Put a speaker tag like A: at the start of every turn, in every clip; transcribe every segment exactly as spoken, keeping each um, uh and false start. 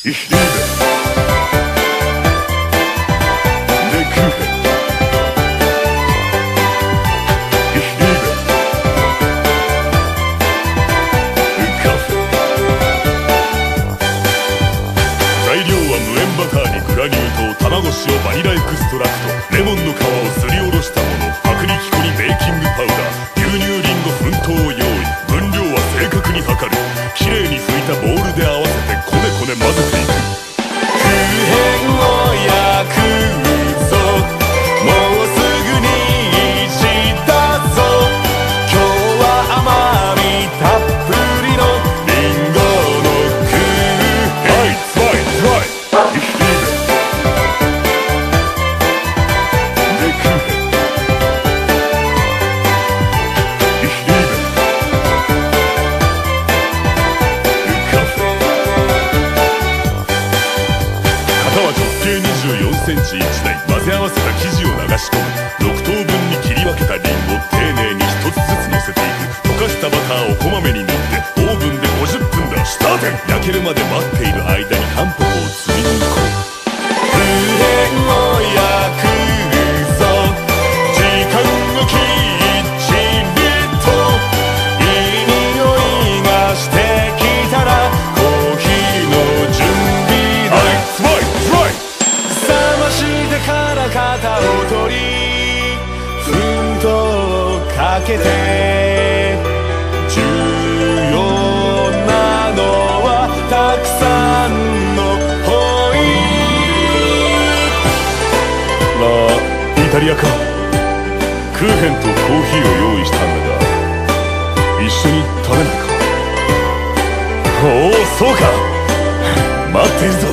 A: Ich liebe den Kuchen. Ich liebe den Kaffee. 材料は無塩バターにグラニュー糖、卵塩、バニラエクストラクト、レモンの皮をすりおろしたもの、薄力粉にベーキングパウダー、牛乳リンゴ粉糖を用意。分量は正確に測る。きれいに拭いたボウルで合わせてこねこね混ぜていく。クーヘンを焼くぞ、もうすぐにしたぞ。今日は甘みたっぷりのリンゴのクーヘン。はい、zwei, drei. Ich liebe den Kuchen. Ich liebe den Kaffee. 型は直径にじゅうよんセンチいちだい。混ぜ合わせた生地を流し込む。ろく等分に切り分けたリンゴを丁寧にひとつずつ乗せていく。溶かしたバターをこまめに塗ってオーブンでごじゅっぷんだ。スターテン。焼けるまで待っている間にタンポポを積みに行こう。クーヘンを焼くぞ、時間をきっちりと。いい匂いがしてきたらコーヒーの準備だ。はい、zwei, drei. 冷ましてから型を取り、粉糖をかけて。重要なのはたくさんのホイップ。まあイタリアか。クーヘンとコーヒーを用意したんだが、一緒に食べないか。おお、そうか。待っているぞ。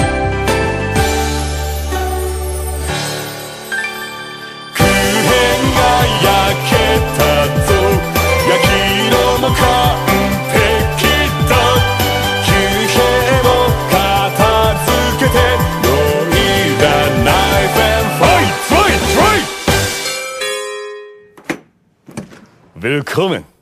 A: クーヘンが焼けたぞ、焼き色も完璧だ。休憩も片付けて、ノイダナイフェンファイト。Willkommen!